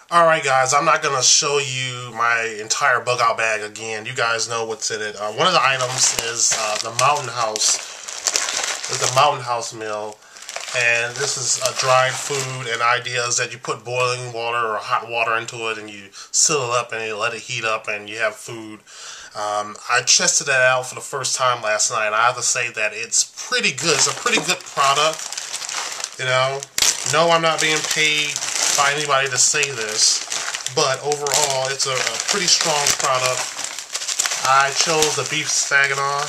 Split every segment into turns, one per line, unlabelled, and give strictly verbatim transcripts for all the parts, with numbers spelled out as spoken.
Alright guys, I'm not going to show you my entire bug out bag again. You guys know what's in it. Uh, one of the items is uh, the Mountain House. Is the Mountain House meal. And this is a dried food and ideas that you put boiling water or hot water into it and you seal it up and you let it heat up and you have food. Um, I tested that out for the first time last night and I have to say that it's pretty good. It's a pretty good product. You know, no, I'm not being paid by anybody to say this, but overall it's a, a pretty strong product. I chose the beef stroganoff.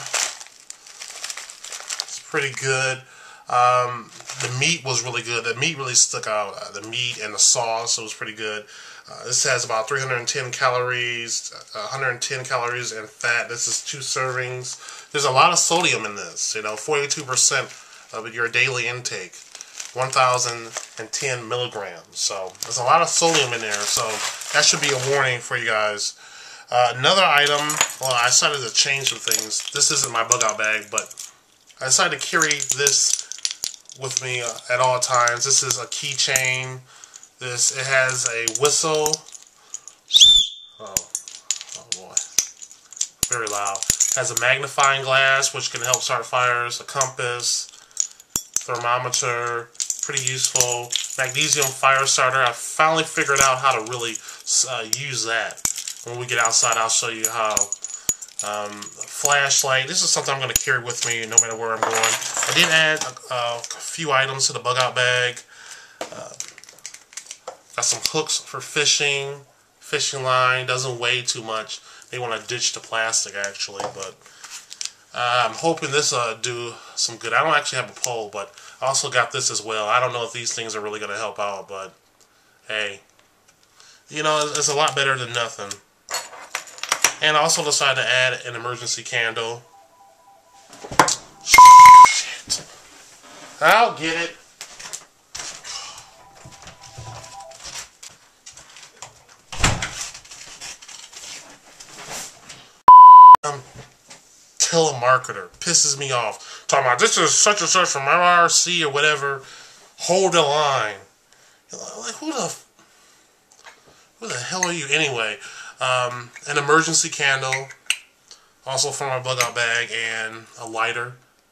It's pretty good. Um, the meat was really good. The meat really stuck out. Uh, the meat and the sauce, it was pretty good. Uh, this has about three hundred ten calories, uh, one hundred ten calories and fat. This is two servings. There's a lot of sodium in this, you know, forty-two percent of your daily intake. one thousand ten milligrams. So there's a lot of sodium in there. So that should be a warning for you guys. Uh, another item, well, I decided to change some things. This isn't my bug out bag, but I decided to carry this with me uh, at all times. This is a keychain. This, it has a whistle. Oh, oh boy. Very loud. It has a magnifying glass, which can help start fires, a compass, thermometer, pretty useful. Magnesium fire starter. I finally figured out how to really uh, use that. When we get outside, I'll show you how. Um, flashlight. This is something I'm going to carry with me no matter where I'm going. I did add a, a few items to the bug out bag. Uh, got some hooks for fishing. Fishing line doesn't weigh too much. They want to ditch the plastic actually, but uh, I'm hoping this will uh, do some good. I don't actually have a pole, but I also got this as well. I don't know if these things are really going to help out, but hey, you know, it's a lot better than nothing. And I also decided to add an emergency candle. Shit. I'll get it. Um, telemarketer pisses me off. Talking about this is such and such from R R C or whatever. Hold the line. Like who the who the hell are you anyway? Um, an emergency candle, also from my bug out bag, and a lighter.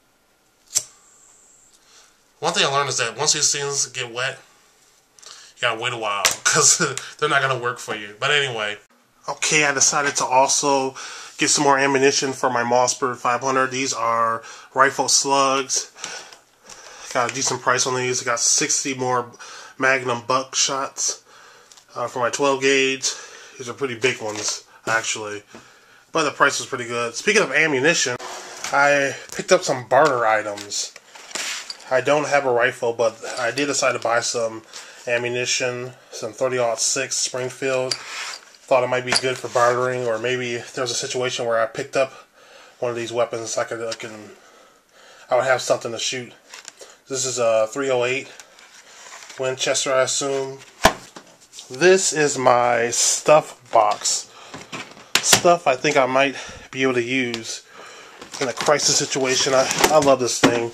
One thing I learned is that once these things get wet, you gotta wait a while because they're not gonna work for you. But anyway, okay, I decided to also get some more ammunition for my Mossberg five hundred. These are rifle slugs. Got a decent price on these. I got sixty more Magnum buckshots uh, for my twelve gauge. These are pretty big ones, actually. But the price was pretty good. Speaking of ammunition, I picked up some barter items. I don't have a rifle, but I did decide to buy some ammunition, some thirty aught six Springfield. Thought it might be good for bartering, or maybe if there's a situation where I picked up one of these weapons, I could, I can, I would have something to shoot. This is a three oh eight Winchester, I assume. This is my stuff box. Stuff I think I might be able to use in a crisis situation. I, I love this thing.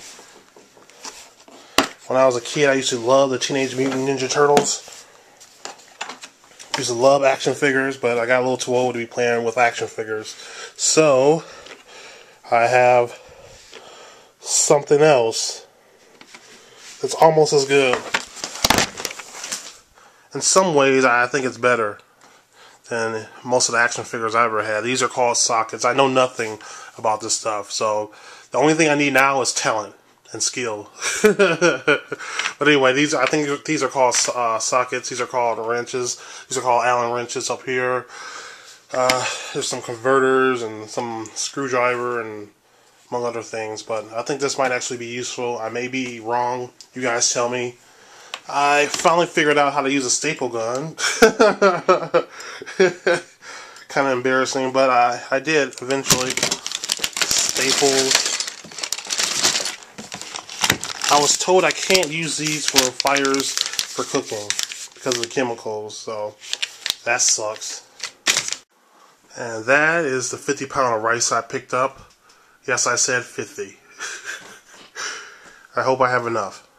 When I was a kid, I used to love the Teenage Mutant Ninja Turtles. I used to love action figures, but I got a little too old to be playing with action figures. So, I have something else that's almost as good. In some ways, I think it's better than most of the action figures I ever had. These are called sockets. I know nothing about this stuff, so the only thing I need now is talent and skill. But anyway, these I think these are called uh, sockets. These are called wrenches. These are called Allen wrenches up here. Uh, there's some converters and some screwdriver and among other things. But I think this might actually be useful. I may be wrong. You guys tell me. I finally figured out how to use a staple gun. Kind of embarrassing, but I, I did eventually. Staples. I was told I can't use these for fires for cooking because of the chemicals, so that sucks. And that is the fifty pound of rice I picked up. Yes, I said fifty. I hope I have enough.